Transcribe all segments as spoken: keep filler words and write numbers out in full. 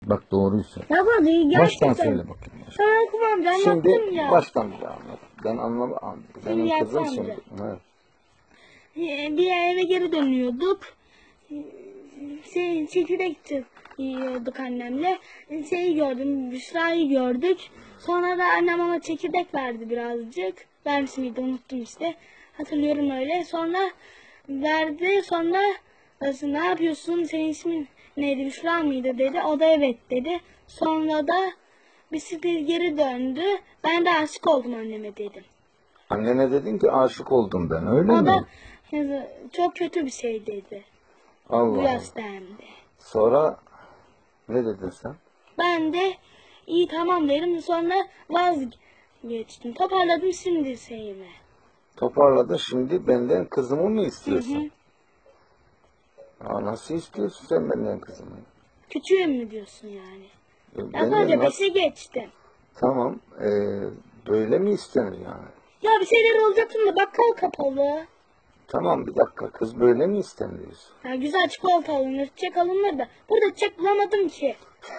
Bak doğruyu söyle. Ya baba gerçekten. Baştan söyle bakayım. Ben okumam amca Şimdi anlattım ya. baştan bir daha anlat. Ben anlamam. Benim Şimdi kızım yapsam şimdi. Evet. Bir eve geri dönüyorduk. Şey, çekirdek yiyorduk annemle. Şeyi gördüm, Büşra'yı gördük. Sonra da annem ona çekirdek verdi birazcık. Vermiş miydi unuttum işte. Hatırlıyorum öyle. Sonra verdi. Sonra ne yapıyorsun? Senin ismin neydi? Büşra mıydı dedi. O da evet dedi. Sonra da bisiklet geri döndü. Ben de aşık oldum anneme dedim. Annene dedin ki aşık oldum ben, öyle O mi? da çok kötü bir şey dedi. Allah Bu Allah. yaşta hem de. Sonra ne dedin sen? Ben de iyi tamam dedim. Sonra vazgeçtim. Toparladım şimdi şeyimi. Toparladın, şimdi benden kızımı mı istiyorsun? Hı hı. Aa, nasıl istiyorsun sen benden kızımı? Küçüğüm mü diyorsun yani? E, Daha benden önce nasıl- beşe geçtim. Tamam, e, böyle mi istenir yani? Ya bir şeyler olacaktım da bakkal kapalı. Tamam, bir dakika, kız böyle mi istenir? Ya güzel çikolata alınır, çiçek alınır da. Burada çiçek bulamadım ki.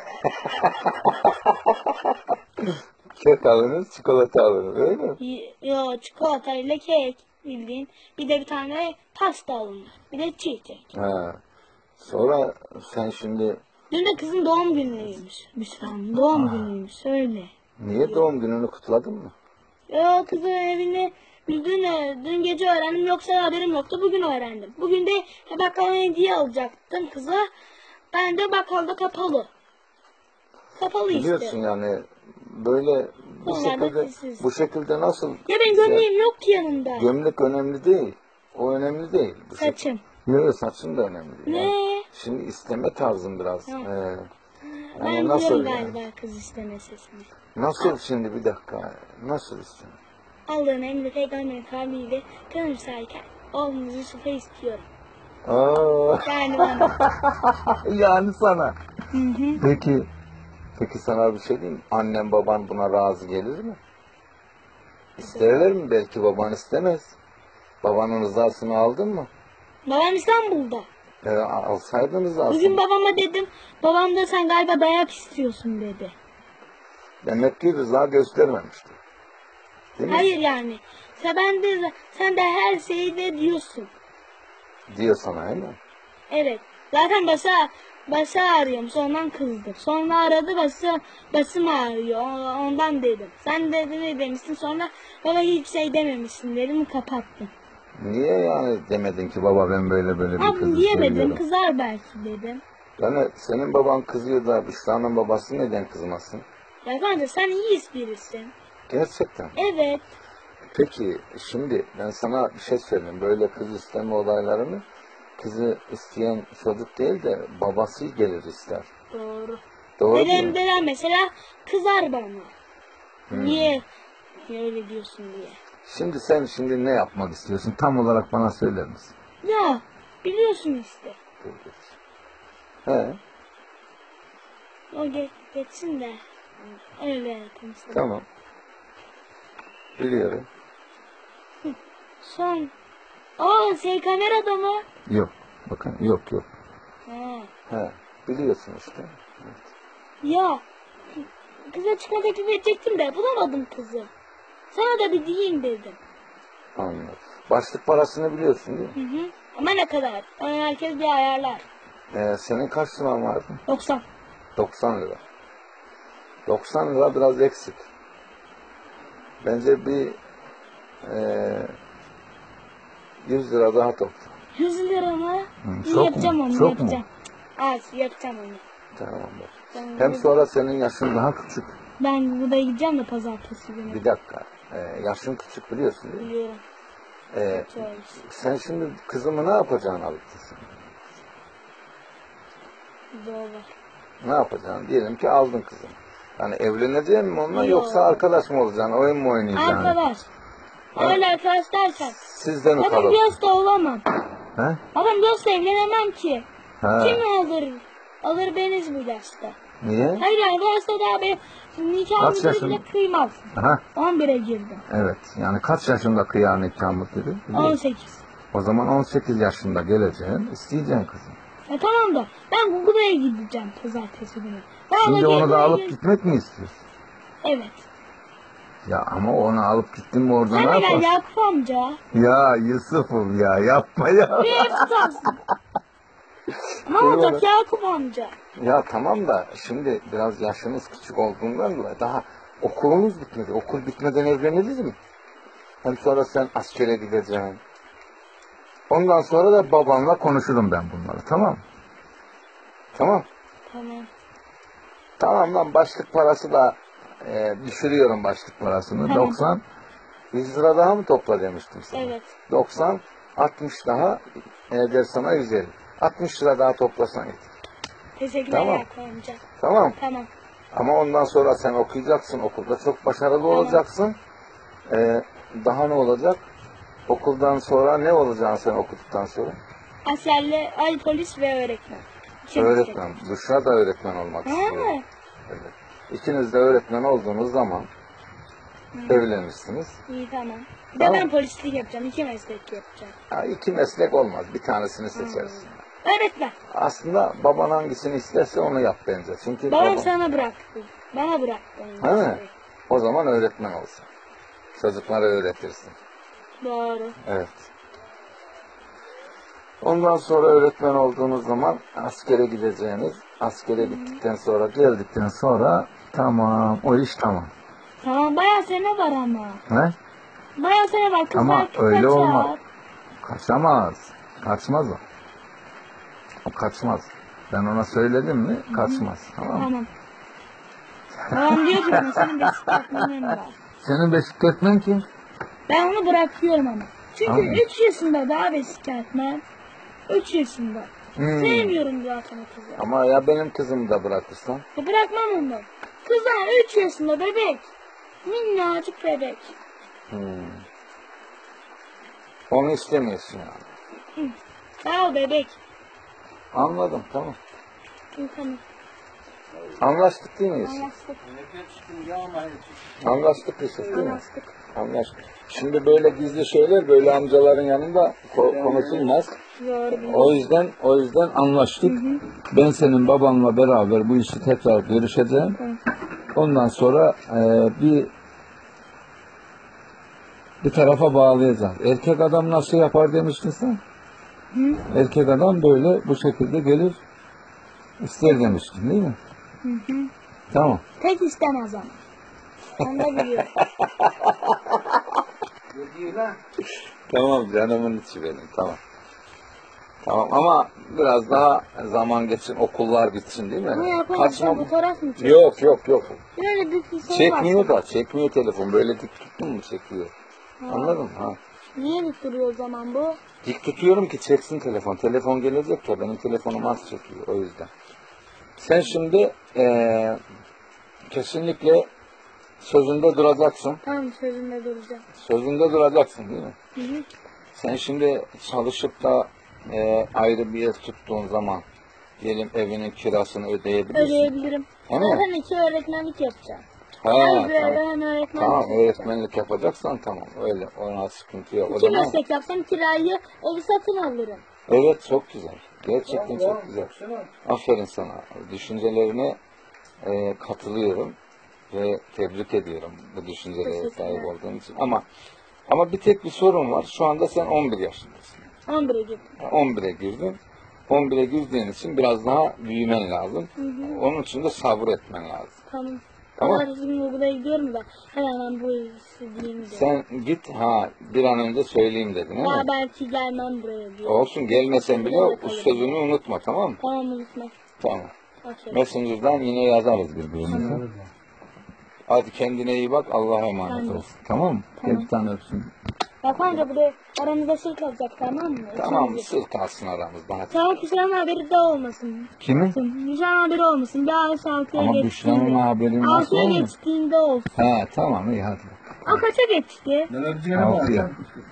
Kek alınır, çikolata alınır, öyle mi? Y- Yo çikolata ile kek bildiğin. Bir de bir tane pasta alınır. Bir de çiçek. Ha. Sonra sen şimdi Dün de kızın doğum günüymüş. Büşra'nın doğum günüymüş öyle. niye doğum gününü kutladın mı? Yo kızın evini dün, dün gece öğrendim yoksa haberim yoktu bugün öğrendim. Bugün de bakkala hediye alacaktım kıza. Ben de bakkalda kapalı. Kapalı Biliyorsun işte. yani böyle bu Onlar da şekilde sessiz. bu şekilde nasıl Ya benim gömleğim yok ki yanımda. gömlek önemli değil. O önemli değil. Bu şekilde- Saçım. Yok, saçın da önemli değil. Ne? Yani şimdi isteme tarzın biraz. Ha. Ee, Ben yani nasıl biliyorum yani? galiba kız isteme sesini. Nasıl şimdi bir dakika? Nasıl isteme? Allah'ın emri peygamberin kavliyle gönül sayken oğlumuz Yusuf'u istiyorum. Aa, Yani bana. yani sana. Hı hı. Peki, peki sana bir şey diyeyim mi? Annem baban buna razı gelir mi? İsterler mi? Belki baban istemez. Babanın rızasını aldın mı? Babam İstanbul'da. E, alsaydın rızasını. Bugün babama dedim. Babam da sen galiba dayak istiyorsun dedi. Demek ki rıza göstermemişti. Değil mi? Hayır yani. Sen, ben de, sen de her şeyi de diyorsun. Diyor sana, değil mi? Evet. Zaten başa, başa ağrıyorum. Ondan kızdım. Sonra aradı başa, başım ağrıyor. O- Ondan dedim. Sen de ne demişsin. Sonra baba hiçbir şey dememişsin dedim. Kapattım. Niye yani demedin ki baba ben böyle böyle bir Abi kızı diyemedim. seviyorum? Kızar belki dedim. Yani senin baban kızıyor da Büşra'nın babası neden kızmasın? Ya bence sen iyi birisin. Gerçekten. Evet. Peki şimdi ben sana bir şey söyleyeyim. Böyle kız isteme olaylarını kızı isteyen çocuk değil de babası gelir ister. Doğru. Doğru değil Dedem, mi? dedem mesela kızar bana. Hmm. Niye öyle diyorsun diye. Şimdi sen şimdi ne yapmak istiyorsun? Tam olarak bana söyler misin? Ya biliyorsun işte. Dur, dur. He, O ge geçsin de öyle yapalım sana. tamam. Biliyorum. Son. Aa şey kamerada mı? Yok. Bakın yok yok. Ha. He, biliyorsun işte. Evet. Ya kıza çıkma teklif edecektim de bulamadım kızı. Sana da bir diyeyim dedim. Anladım. Başlık parasını biliyorsun değil mi? Hı hı. Ama ne kadar? Onu herkes bir ayarlar. Ee, senin kaç liran vardı? doksan. doksan lira. doksan lira biraz eksik. Bence bir e, yüz lira daha topla. yüz lira mı? Hı, İyi çok yapacağım mu? onu Çok mu? yapacağım. Az yapacağım onu. Tamam bak. Ben, Hem sonra senin yaşın daha küçük. ben burada gideceğim de pazartesi günü. Bir dakika. Ee, yaşın küçük biliyorsun değil mi? Biliyorum. Ee, Çok. sen şimdi kızımı ne yapacaksın alıp? Doğru. Ne yapacaksın? Diyelim ki aldın kızım. Yani evleneceksin mi onunla Yok. yoksa arkadaş mı olacaksın? Oyun mu oynayacaksın? Arkadaş. Ha. Öyle arkadaş derken. Sizde mi Adam kalır? Bios'ta olamam. He? Adam Bios'ta evlenemem ki. Ha. Kim alır? Alır beniz bu yaşta. Niye? Hayır yani bu yaşta daha ben nikahımı Kaç yaşın? bile kıymaz. Aha. on bire girdim. Evet. Yani kaç yaşında kıyamet nikahımız dedi? on sekiz. O zaman on sekiz yaşında geleceksin, isteyeceksin kızım. E tamam da ben Google'a gideceğim pazartesi günü. Ben Şimdi eve onu da alıp geri- gitmek mi istiyorsun? Evet. Ya ama onu alıp gittin mi orada ne Sen de gel yaparsın? Yakup amca. Ya Yusuf'um ya yapma ya. Bir ev tutarsın. Ne Şey olacak olur. Yakup amca? Ya tamam da şimdi biraz yaşınız küçük olduğundan dolayı daha okulunuz bitmedi. Okul bitmeden evleniriz mi? Hem sonra sen askere gideceksin. Ondan sonra da babanla konuşurum ben bunları, tamam mı? Tamam. Tamam. Tamam lan, başlık parası da e, düşürüyorum başlık parasını. Tamam. doksan yüz lira daha mı topla demiştim sana? Evet. doksan altmış daha eder sana yüz elli. altmış lira daha toplasan yeter. Teşekkürler Tamam. Yakup amca. Tamam. Tamam. Ama ondan sonra sen okuyacaksın. Okulda çok başarılı Tamam. olacaksın. Ee, daha ne olacak? Okuldan sonra ne olacaksın sen okuduktan sonra? Askerli, ay polis ve öğretmen. İki Öğretmen. Büşra da öğretmen olmak meslek. istiyor. Ha. Evet. İkiniz de öğretmen olduğunuz zaman Hı. evlenirsiniz. İyi tamam. Bir de Tamam. ben polislik yapacağım. İki meslek yapacağım. Ha, iki meslek olmaz. Bir tanesini seçersin. Öğretmen. Aslında baban hangisini isterse onu yap bence. Çünkü Babam baban- sana bıraktı. Bana bıraktı. Ha mi? O zaman öğretmen olsun. Çocuklara öğretirsin. Doğru. Evet. Ondan sonra öğretmen olduğunuz zaman askere gideceğiniz, askere gittikten sonra, geldikten sonra tamam, o iş tamam. Tamam bayağı sene var ama. Ne? Bayağı sene var. Kızlar Ama kısa öyle çağır. olmaz. Kaçamaz. Kaçmaz o. O kaçmaz. Ben ona söyledim mi kaçmaz. Tamam mı? Tamam. Babam diyor ki bana senin beşik öğretmenin var. Senin beşik öğretmen kim? Ben onu bırakıyorum ama. Çünkü Tamam. üç yaşında daha beşik öğretmen. üç yaşında. Hmm. Sevmiyorum zaten o kızı. Ama ya benim kızımı da bırakırsan? Ya bırakmam onu. Kızlar üç yaşında bebek. Minnacık bebek. Hmm. Onu istemiyorsun yani. Sağ ol bebek. Anladım, tamam. İyi, tamam. Anlaştık değil miyiz? Anlaştık. Anlaştık Yusuf değil mi? Anlaştık. Anlaştık. Şimdi böyle gizli şeyler böyle amcaların yanında ko- konuşulmaz. Doğru. O yüzden o yüzden anlaştık. Ben senin babanla beraber bu işi tekrar görüşeceğim. Hı. Ondan sonra e, bir bir tarafa bağlayacağız. Erkek adam nasıl yapar demiştin sen? Hı. Erkek adam böyle bu şekilde gelir ister demiştin değil mi? Hı hı. Tamam. Tek istemez ama. Sen de biliyorsun. Tamam canımın içi benim, tamam. Tamam ama biraz daha zaman geçsin, okullar bitsin değil mi? Ne yapalım? Kaçma. Fotoğraf mı çekiyor? Yok yok yok. Böyle bir şey var. Çekmiyor da, çekmiyor telefon. Böyle dik tuttun mu çekiyor. Anladın mı? Ha. Niye dik duruyor o zaman bu? Dik tutuyorum ki çeksin telefon. Telefon gelecek ya, benim telefonum az çekiyor o yüzden. Sen şimdi eee, kesinlikle sözünde duracaksın. Tamam sözümde duracağım. Sözünde duracaksın değil mi? Hı hı. Sen şimdi çalışıp da eee, ayrı bir yer tuttuğun zaman diyelim evinin kirasını ödeyebilirsin. Ödeyebilirim. Değil mi? Zaten iki öğretmenlik yapacağım. Ha, Hem bir tamam. eve hem öğretmenlik Tamam, yapacağım. öğretmenlik yapacaksan tamam, öyle, ona sıkıntı yok. O İki zaman, meslek yapsam kirayı evi satın alırım. evet, çok güzel, gerçekten çok güzel. Aferin sana, düşüncelerine e, katılıyorum ve tebrik ediyorum bu düşüncelere Teşekkürler. sahip olduğun için. Ama ama bir tek bir sorun var, şu anda sen on bir yaşındasın. on bire gittim. on bire girdin, on bire girdiğin için biraz daha büyümen lazım. Hı hı. Onun için de sabır etmen lazım. Tamam. Tamam. Tamam. Şimdi buraya gidiyorum da hemen bu işi diyeyim de. Sen git, ha bir an önce söyleyeyim dedin değil Ya mi? belki gelmem buraya diye. Olsun, gelmesen bile o sözünü unutma, tamam mı? Tamam unutma. Tamam. Okey. Messenger'dan yine yazarız birbirimize. Hadi kendine iyi bak, Allah'a emanet Tamam. olsun. Tamam mı? Tamam. Gel bir tane öpsün. Bak amca buraya aramızda şey kalacak tamam mı? Tamam, İkimiz- sır kalsın aramızda hadi. Tamam Hüsnü'nün haberi de olmasın. Kimi? Hüsnü'nün haberi olmasın. Bir ay altıya Ama Büşra'nın geçtiğinde. haberin nasıl Altıya olmuş? geçtiğinde olsun. He tamam, iyi hadi. O kaça geçti? Altıya.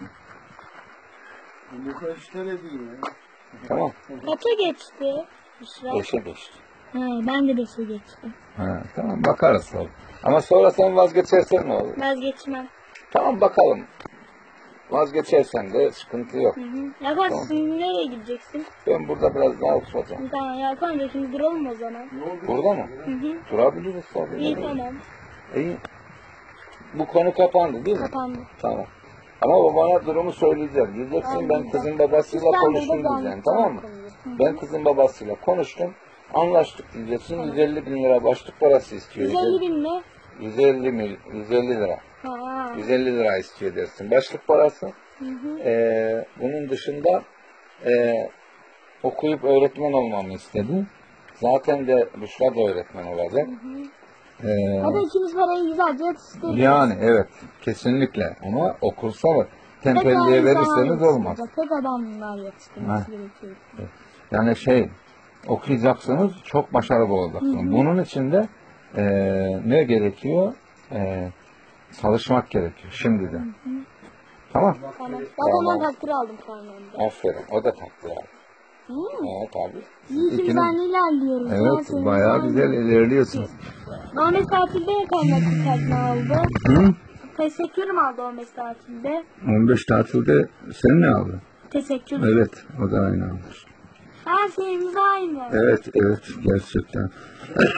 Tamam. Kaça geçti? Büşra. Beşe geçti. Ha, ben de beşe geçtim. He tamam, bakarız sonra. Ama sonra sen vazgeçersen ne olur? Vazgeçmem. Tamam, bakalım. Vazgeçersen de sıkıntı yok. Hı hı. Yakan şimdi nereye gideceksin? Ben burada biraz daha oturacağım. Tamam Yakan da şimdi duralım o zaman. Burada mı? Hı hı. Durabiliriz tabii. İyi tamam. İyi. Bu konu kapandı değil mi? Kapandı. Tamam. Ama babana durumu söyleyeceğim. Diyeceksin ben kızın babasıyla konuştum diyeceksin. Tamam mı? Ben kızın babasıyla konuştum. Anlaştık diyeceksin. yüz elli bin lira başlık parası istiyor. yüz elli bin mi? yüz elli mil, yüz elli lira. Ha. yüz elli lira istiyor dersin. Başlık parası. Hı hı. Ee, bunun dışında e, okuyup öğretmen olmamı istedi. Zaten de Büşra da öğretmen olacak. Ee, Hadi ikimiz parayı güzelce yetiştiririz. yani evet kesinlikle ama okursa mı tempelliğe verirseniz olmaz. Tek adamlar Ha. yetiştirmesi gerekiyor. Yani şey okuyacaksınız çok başarılı olacaksınız. Bunun için de e, ne gerekiyor? E, çalışmak gerekiyor şimdiden. Tamam. Tamam. Zaten Tamam. ben takdir aldım karnemde. Aferin. O da takdir aldı. Hı. Evet abi. İyi ki İkiniz- ben ilerliyoruz. ya, Evet senin bayağı sen- güzel ilerliyorsunuz. Ahmet tatilde karne takdir aldı. Hı? Teşekkürüm aldı Ahmet tatilde. on beş tatilde sen ne aldın? Teşekkür. Evet o da aynı almış. Her şeyimiz aynı. Evet evet gerçekten.